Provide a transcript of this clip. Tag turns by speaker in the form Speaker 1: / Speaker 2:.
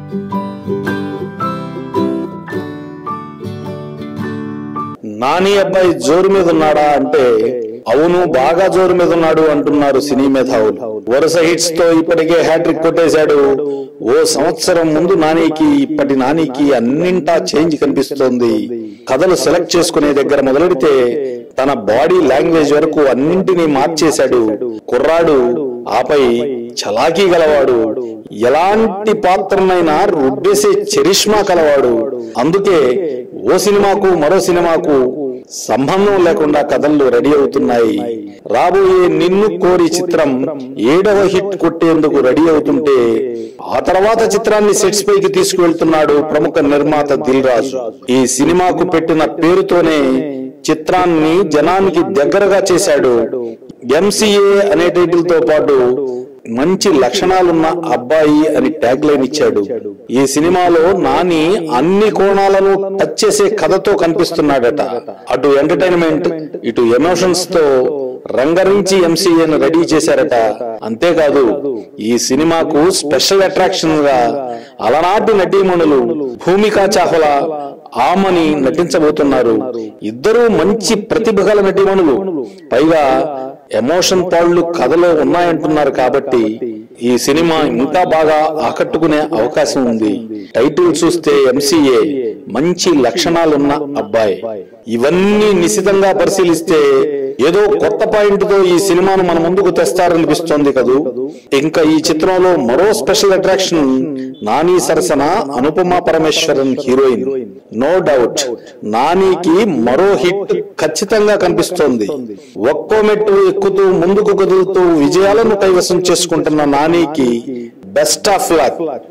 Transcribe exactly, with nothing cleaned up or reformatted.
Speaker 1: నాని అబ్బాయి జోరు మీద ఉన్నాడా అంటే అవును, బాగా జోరు మీద ఉన్నాడు అంటున్నారు సినీ మేధావులు. వరుస హిట్స్ తో ఇప్పటికే హ్యాట్రిక్ కొట్టేశాడు. ఓ సంవత్సరం ముందు నానికి ఇప్పటి నానికి అన్నింటా చేంజ్ కనిపిస్తోంది. కథలు సెలెక్ట్ చేసుకునే దగ్గర మొదలెడితే తన బాడీ లాంగ్వేజ్ వరకు అన్నింటినీ మార్చేశాడు కుర్రాడు. ఆపై చలాకీ గలవాడు, ఎలాంటి పాత్రనైనా రుబ్బేసే చరిష్మా కలవాడు. అందుకే ఓ సినిమాకు మరో సినిమాకు సంబంధం లేకుండా కథలు రెడీ అవుతున్నాయి. రాబోయే నిన్ను కోరి చిత్రం ఏడవ హిట్ కొట్టేందుకు రెడీ అవుతుంటే ఆ తర్వాత చిత్రాన్ని సెట్స్ పైకి తీసుకువెళ్తున్నాడు ప్రముఖ నిర్మాత దిల్ రాజు. ఈ సినిమాకు పెట్టిన పేరుతోనే చిత్రాన్ని జనానికి దగ్గరగా చేశాడు. ఎంసీఏ అనే టైటిల్ తో పాటు మంచి లక్షణాలున్న అబ్బాయి అని ట్యాగ్ లైన్ ఇచ్చాడు. ఈ సినిమాలో నాని అన్ని కోణాలను టచ్ చేసే కథతో కనిపిస్తున్నాడట. అటు ఎంటర్టైన్మెంట్, ఇటు ఎమోషన్స్ తో రంగరించి ఎంసీఏను రెడీ చేశారట. అంతేకాదు ఈ సినిమాకు స్పెషల్ అట్రాక్షన్ గా అలనాటి నటీమణులు భూమికా చావ్లా, ఆమని నటించబోతున్నారు. ఇద్దరూ మంచి ప్రతిభ గల నటీమణులు. పైగా ఎమోషన్ పాళ్ళు కథలో ఉన్నాయంటున్నారు కాబట్టి ఈ సినిమా ఇంకా బాగా ఆకట్టుకునే అవకాశం ఉంది. టైటిల్ చూస్తే ఎంసీఏ, మంచి లక్షణాలున్న అబ్బాయి. ఇవన్నీ నిశితంగా పరిశీలిస్తే ఏదో కొత్త పాయింట్ తో ఈ సినిమాను మన ముందుకు తెస్తారనిపిస్తోంది కదూ. ఇంకా ఈ చిత్రంలో మరో స్పెషల్ అట్రాక్షన్ నాని సరసన Anupama Parameswaran heroine. No doubt నానికి మరో హిట్ ఖచ్చితంగా కనిపిస్తోంది. ఒక్కో మెట్టు ఎక్కుతూ ముందుకు కదులుతూ విజయాలను కైవసం చేసుకుంటున్న నానికి బెస్ట్ ఆఫ్ లక్.